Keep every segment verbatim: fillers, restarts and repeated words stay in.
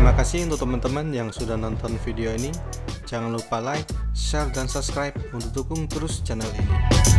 Terima kasih untuk teman-teman yang sudah nonton video ini. Jangan lupa like, share, dan subscribe untuk dukung terus channel ini.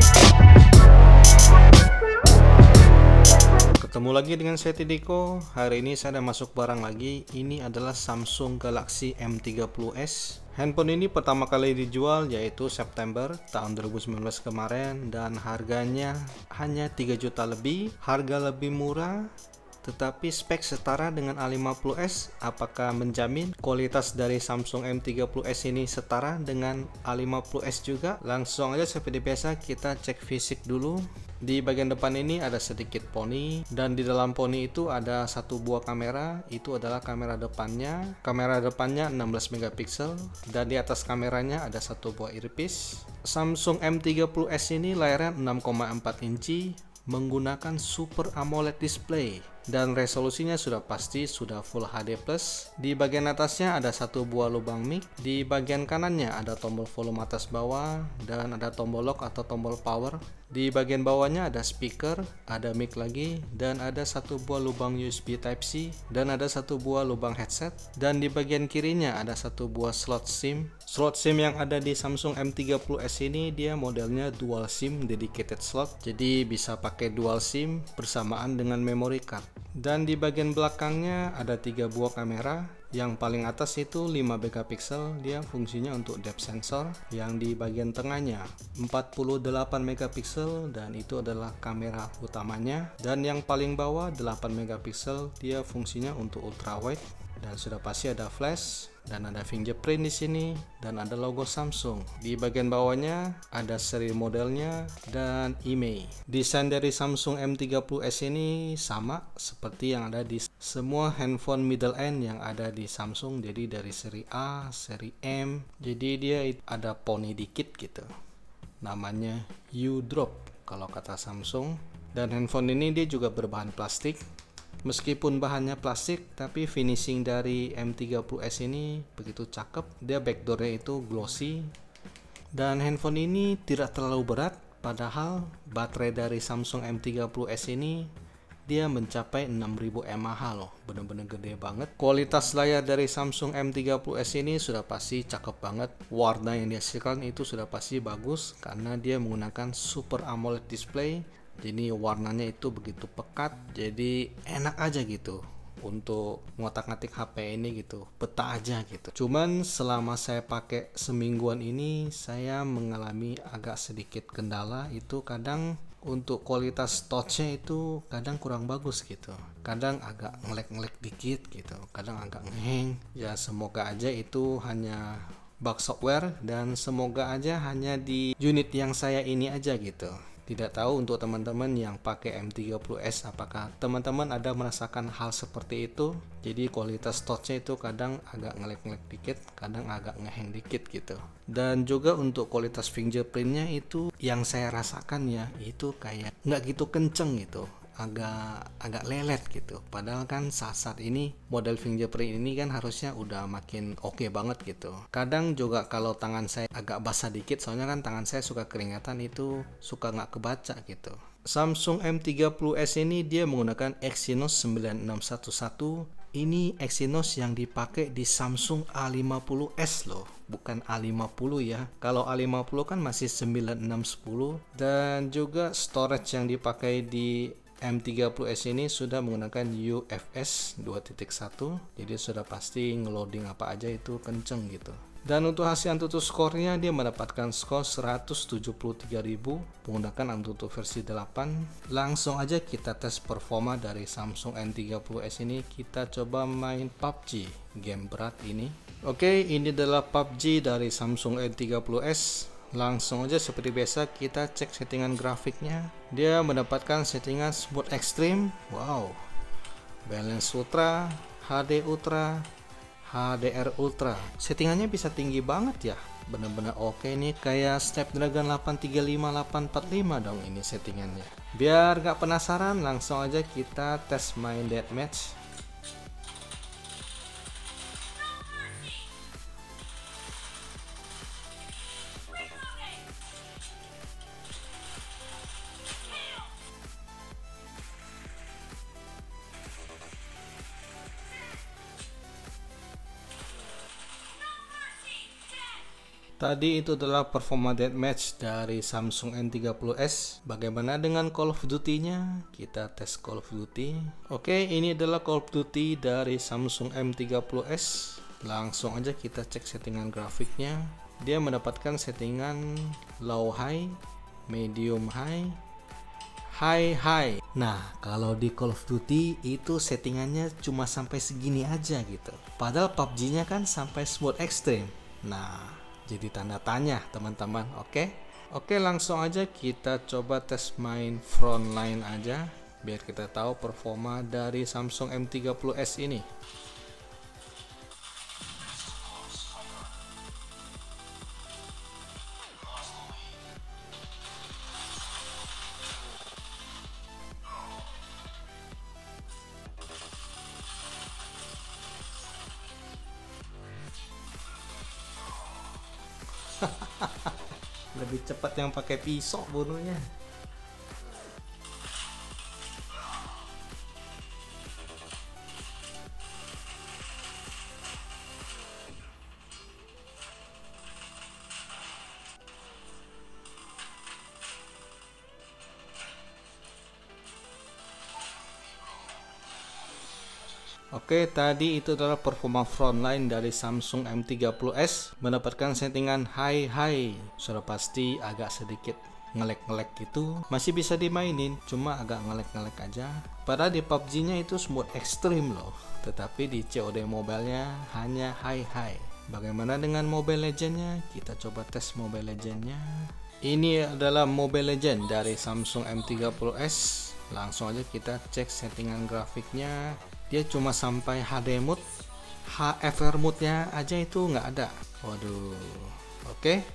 Ketemu lagi dengan saya Tidiko. Hari ini saya ada masuk barang lagi. Ini adalah Samsung Galaxy M tiga puluh S. Handphone ini pertama kali dijual yaitu September tahun dua ribu sembilan belas kemarin, dan harganya hanya tiga juta lebih. Harga lebih murah, tetapi spek setara dengan A lima puluh S. Apakah menjamin kualitas dari Samsung M tiga puluh S ini setara dengan A lima puluh S juga? Langsung aja seperti biasa kita cek fisik dulu. Di bagian depan ini ada sedikit poni, dan di dalam poni itu ada satu buah kamera. Itu adalah kamera depannya. Kamera depannya enam belas megapiksel, dan di atas kameranya ada satu buah earpiece. Samsung M tiga puluh S ini layarnya enam koma empat inci, menggunakan Super AMOLED display, dan resolusinya sudah pasti sudah Full H D plus. Di bagian atasnya ada satu buah lubang mic. Di bagian kanannya ada tombol volume atas bawah, dan ada tombol lock atau tombol power. Di bagian bawahnya ada speaker, ada mic lagi, dan ada satu buah lubang U S B Type C, dan ada satu buah lubang headset. Dan di bagian kirinya ada satu buah slot SIM. Slot SIM yang ada di Samsung M tiga puluh S ini dia modelnya dual SIM dedicated slot, jadi bisa pakai dual SIM bersamaan dengan memory card. Dan di bagian belakangnya ada tiga buah kamera. Yang paling atas itu lima megapiksel, dia fungsinya untuk depth sensor. Yang di bagian tengahnya empat puluh delapan megapiksel, dan itu adalah kamera utamanya. Dan yang paling bawah delapan megapiksel, dia fungsinya untuk ultrawide. Dan sudah pasti ada flash, dan ada fingerprint di sini, dan ada logo Samsung. Di bagian bawahnya ada seri modelnya dan email. Desain dari Samsung M tiga puluh S ini sama seperti yang ada di semua handphone middle end yang ada di Samsung. Jadi dari seri A, seri M. Jadi dia ada poni dikit gitu. Namanya U-Drop kalau kata Samsung. Dan handphone ini dia juga berbahan plastik. Meskipun bahannya plastik, tapi finishing dari M tiga puluh S ini begitu cakep. Dia backdoornya itu glossy, dan handphone ini tidak terlalu berat. Padahal baterai dari Samsung M tiga puluh S ini dia mencapai enam ribu mAh loh, bener-bener gede banget. Kualitas layar dari Samsung M tiga puluh S ini sudah pasti cakep banget. Warna yang dihasilkan itu sudah pasti bagus karena dia menggunakan Super AMOLED display. Jadi warnanya itu begitu pekat, jadi enak aja gitu untuk ngotak-ngatik H P ini gitu, betah aja gitu. Cuman selama saya pakai semingguan ini, saya mengalami agak sedikit kendala. Itu kadang untuk kualitas touchnya itu kadang kurang bagus gitu, kadang agak ngelek-ngelek dikit gitu, kadang agak ngeheng. Ya semoga aja itu hanya bug software, dan semoga aja hanya di unit yang saya ini aja gitu. Tidak tahu untuk teman-teman yang pakai M tiga puluh S, apakah teman-teman ada merasakan hal seperti itu. Jadi kualitas touchnya itu kadang agak ngelek-ngelek dikit, kadang agak ngeheng dikit gitu. Dan juga untuk kualitas fingerprintnya itu yang saya rasakan ya, itu kayak nggak gitu kenceng gitu, agak agak lelet gitu. Padahal kan saat-saat ini model fingerprint ini kan harusnya udah makin oke okay banget gitu. Kadang juga kalau tangan saya agak basah dikit, soalnya kan tangan saya suka keringatan, itu suka nggak kebaca gitu. Samsung M tiga puluh S ini dia menggunakan Exynos sembilan enam satu satu. Ini Exynos yang dipakai di Samsung A lima puluh S loh, bukan A lima puluh ya. Kalau A lima puluh kan masih sembilan enam satu nol. Dan juga storage yang dipakai di M tiga puluh S ini sudah menggunakan U F S dua titik satu, jadi sudah pasti ngeloading apa aja itu kenceng gitu. Dan untuk hasil AnTuTu skornya, dia mendapatkan skor seratus tujuh puluh tiga ribu menggunakan AnTuTu versi delapan. Langsung aja kita tes performa dari Samsung M tiga puluh S ini. Kita coba main P U B G, game berat ini. Oke, ini adalah P U B G dari Samsung M tiga puluh S. Langsung aja seperti biasa kita cek settingan grafiknya. Dia mendapatkan settingan smooth extreme, wow, balance ultra, H D ultra, H D R ultra. Settingannya bisa tinggi banget ya, bener-bener oke nih, kayak Snapdragon delapan tiga lima delapan empat lima dong ini settingannya. Biar gak penasaran, langsung aja kita tes main deathmatch. Tadi itu adalah performa deathmatch dari Samsung M tiga puluh S. Bagaimana dengan Call of Duty-nya? Kita tes Call of Duty. Oke, ini adalah Call of Duty dari Samsung M tiga puluh S. Langsung aja kita cek settingan grafiknya. Dia mendapatkan settingan low high, medium high, high high. Nah, kalau di Call of Duty itu settingannya cuma sampai segini aja gitu. Padahal P U B G-nya kan sampai smooth extreme. Nah, jadi tanda tanya teman-teman. Oke Oke langsung aja kita coba tes main frontline aja, biar kita tahu performa dari Samsung M tiga puluh S ini. Lebih cepat yang pakai pisau bunuhnya. Oke, tadi itu adalah performa frontline dari Samsung M tiga puluh S, mendapatkan settingan high high. Sudah pasti agak sedikit ngelek-ngelek gitu, masih bisa dimainin, cuma agak ngelek-ngelek aja. Padahal di P U B G-nya itu smooth extreme loh, tetapi di C O D Mobile-nya hanya high high. Bagaimana dengan Mobile Legends-nya? Kita coba tes Mobile Legends-nya. Ini adalah Mobile Legends dari Samsung M tiga puluh S. Langsung aja kita cek settingan grafiknya. Dia cuma sampai H D mode, H F R mode-nya aja itu nggak ada. Waduh. Oke.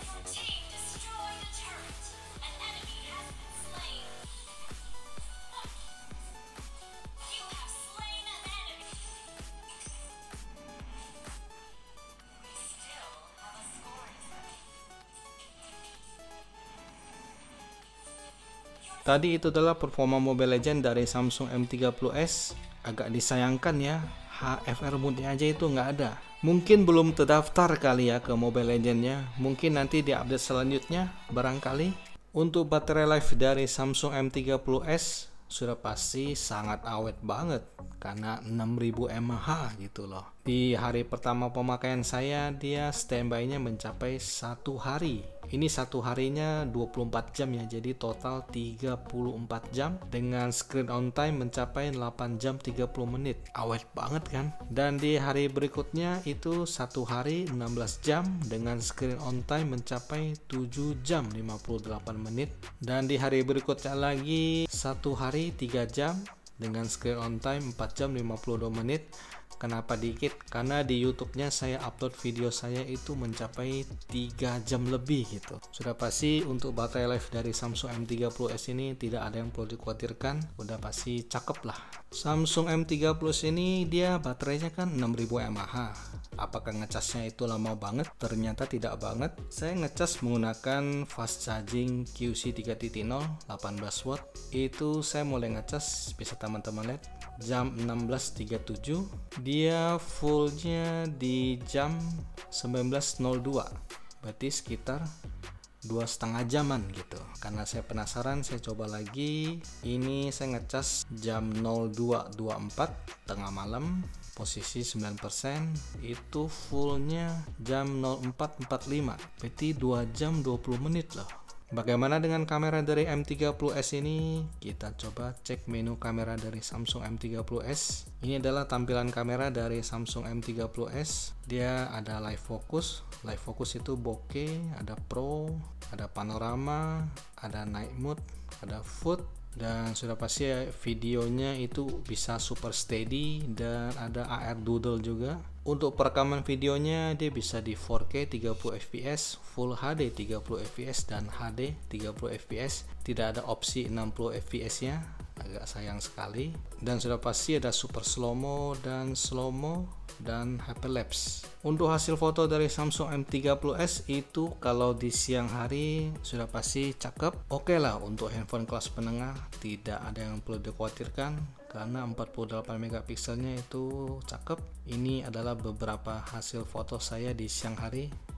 Tadi itu adalah performa Mobile Legends dari Samsung M tiga puluh S. Agak disayangkan ya, H F R mode-nya aja itu nggak ada. Mungkin belum terdaftar kali ya ke Mobile Legends-nya. Mungkin nanti di update selanjutnya barangkali. Untuk baterai life dari Samsung M tiga puluh S sudah pasti sangat awet banget, karena enam ribu mAh gitu loh. Di hari pertama pemakaian saya, dia standby-nya mencapai satu hari. Ini satu harinya dua puluh empat jam ya, jadi total tiga puluh empat jam dengan screen on time mencapai delapan jam tiga puluh menit. Awet banget kan? Dan di hari berikutnya itu satu hari enam belas jam dengan screen on time mencapai tujuh jam lima puluh delapan menit. Dan di hari berikutnya lagi satu hari tiga jam dengan screen on time empat jam lima puluh dua menit. Kenapa dikit? Karena di YouTube-nya saya upload video saya itu mencapai tiga jam lebih gitu. Sudah pasti untuk baterai life dari Samsung M tiga puluh S ini tidak ada yang perlu dikhawatirkan, udah pasti cakep lah. Samsung M tiga puluh S ini dia baterainya kan enam ribu mAh. Apakah ngecasnya itu lama banget? Ternyata tidak banget. Saya ngecas menggunakan fast charging Q C tiga titik nol delapan belas watt. Itu saya mulai ngecas, bisa teman-teman lihat, jam enam belas tiga puluh tujuh. Dia fullnya di jam sembilan belas nol dua, berarti sekitar dua setengah jaman gitu. Karena saya penasaran, saya coba lagi. Ini saya ngecas jam nol dua dua puluh empat tengah malam, posisi sembilan persen. Itu fullnya jam nol empat empat puluh lima, berarti dua jam dua puluh menit loh. Bagaimana dengan kamera dari M tiga puluh S ini? Kita coba cek menu kamera dari Samsung M tiga puluh S. Ini adalah tampilan kamera dari Samsung M tiga puluh S. Dia ada live focus. Live focus itu bokeh, ada pro, ada panorama, ada night mode, ada food, dan sudah pasti videonya itu bisa super steady dan ada A R doodle juga. Untuk perekaman videonya dia bisa di empat K tiga puluh F P S, Full H D tiga puluh F P S dan H D tiga puluh F P S. Tidak ada opsi enam puluh F P S-nya, agak sayang sekali. Dan sudah pasti ada super slow-mo dan slow-mo dan hyperlapse. Untuk hasil foto dari Samsung M tiga puluh S itu kalau di siang hari sudah pasti cakep. Oke lah, untuk handphone kelas menengah tidak ada yang perlu dikhawatirkan karena empat puluh delapan megapikselnya itu cakep. Ini adalah beberapa hasil foto saya di siang hari.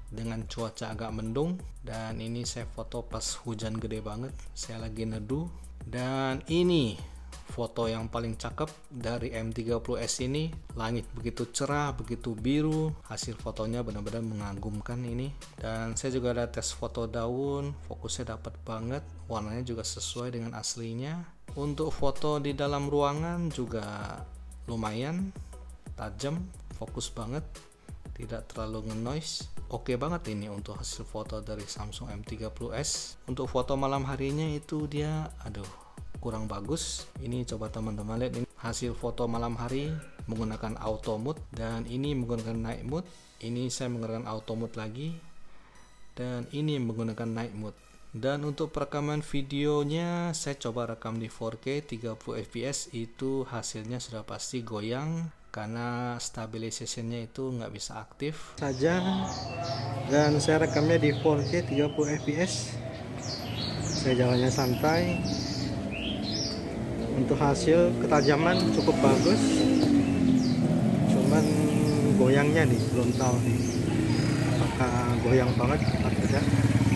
dengan cuaca agak mendung, dan ini saya foto pas hujan gede banget, saya lagi neduh. Dan ini foto yang paling cakep dari M tiga puluh S ini. Langit begitu cerah, begitu biru, hasil fotonya benar-benar mengagumkan ini. Dan saya juga ada tes foto daun, fokusnya dapat banget, warnanya juga sesuai dengan aslinya. Untuk foto di dalam ruangan juga lumayan tajam, fokus banget, tidak terlalu nge-noise. Oke banget ini untuk hasil foto dari Samsung M tiga puluh S. Untuk foto malam harinya itu dia aduh kurang bagus. Ini coba teman-teman lihat, ini hasil foto malam hari menggunakan auto mode, dan ini menggunakan night mode. Ini saya menggunakan auto mode lagi, dan ini menggunakan night mode. Dan untuk perekaman videonya saya coba rekam di four K tiga puluh F P S, itu hasilnya sudah pasti goyang karena stabilization-nya itu nggak bisa aktif saja. Dan saya rekamnya di four K tiga puluh F P S, saya jalannya santai. Untuk hasil ketajaman cukup bagus, cuman goyangnya nih belum tahu nih apakah goyang banget atau tidak.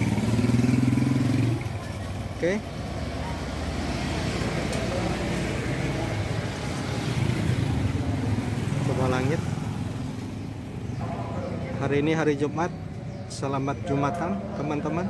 Oke, coba langit. Hari ini hari Jumat, selamat Jumatan teman-teman.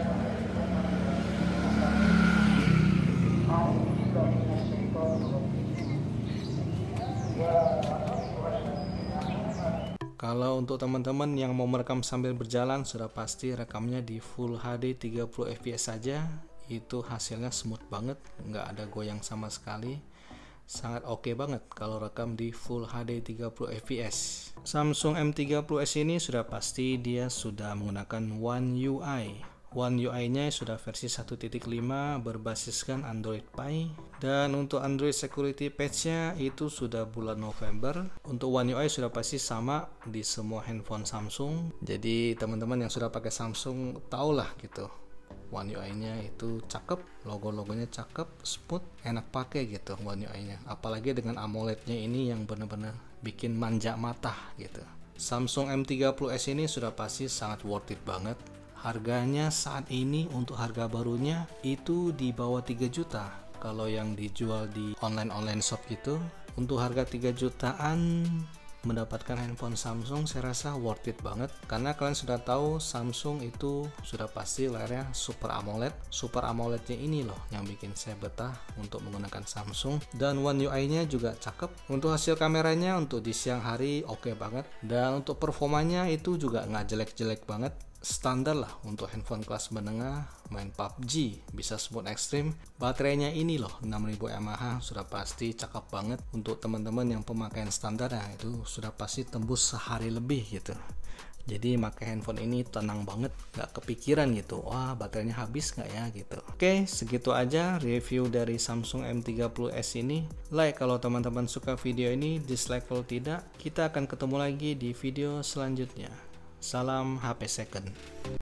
Kalau untuk teman-teman yang mau merekam sambil berjalan, sudah pasti rekamnya di Full H D tiga puluh F P S saja. Itu hasilnya smooth banget, nggak ada goyang sama sekali, sangat oke okay banget kalau rekam di Full H D tiga puluh F P S. Samsung M tiga puluh S ini sudah pasti dia sudah menggunakan One U I. One U I nya sudah versi satu titik lima berbasiskan Android Pie, dan untuk Android Security Patch nya itu sudah bulan November. Untuk One U I sudah pasti sama di semua handphone Samsung, jadi teman-teman yang sudah pakai Samsung tahulah gitu, One U I nya itu cakep, logo-logonya cakep, smooth, enak pakai gitu One U I nya. Apalagi dengan AMOLED nya ini yang benar-benar bikin manja mata gitu. Samsung M tiga puluh S ini sudah pasti sangat worth it banget. Harganya saat ini untuk harga barunya itu di bawah tiga juta. Kalau yang dijual di online-online shop gitu, untuk harga tiga jutaan mendapatkan handphone Samsung saya rasa worth it banget, karena kalian sudah tahu Samsung itu sudah pasti layarnya Super AMOLED. Super AMOLED-nya ini loh yang bikin saya betah untuk menggunakan Samsung. Dan One U I nya juga cakep. Untuk hasil kameranya untuk di siang hari oke okay banget, dan untuk performanya itu juga nggak jelek-jelek banget, standar lah untuk handphone kelas menengah, main P U B G bisa smooth ekstrim. Baterainya ini loh enam ribu mAh, sudah pasti cakep banget. Untuk teman-teman yang pemakaian standar, nah itu sudah pasti tembus sehari lebih gitu. Jadi pakai handphone ini tenang banget, nggak kepikiran gitu, wah baterainya habis nggak ya gitu. Oke, segitu aja review dari Samsung M tiga puluh S ini. Like kalau teman-teman suka video ini, dislike kalau tidak. Kita akan ketemu lagi di video selanjutnya. Salam H P second.